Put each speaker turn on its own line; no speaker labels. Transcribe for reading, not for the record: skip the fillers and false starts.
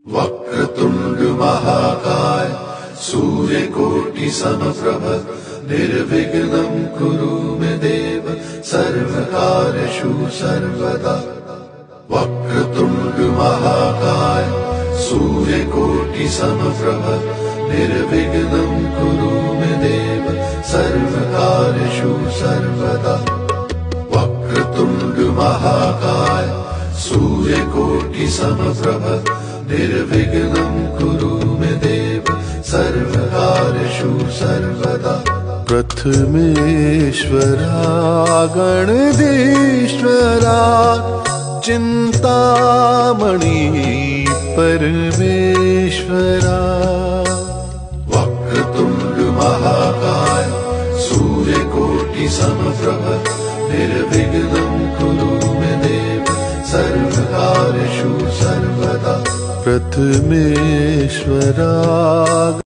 वक्रतुंड महाकाय सूर्यकोटि समप्रभ निर्विघ्नं कुरु मे देव सर्वकार्येषु सर्वदा। वक्रतुंड महाकाय सूर्यकोटि समप्रभ निर्विघ्नं कुरु मे देव सर्वकार्येषु सर्वदा। वक्रतुंड महाकाय सूर्यकोटि समप्रभ निर्विघ्नं कुरु मे देव सर्वकार्येषु सर्वदा।
प्रथमेश्वरा गणधीश्वरा चिंतामणि परमेश्वरा।
वक्रतुंड महाकाय सूर्यकोटि समप्रभ निर्विघ्नं कुरु मे देव सर्वकार्येषु सर्वदा।
प्रथमेश्वरा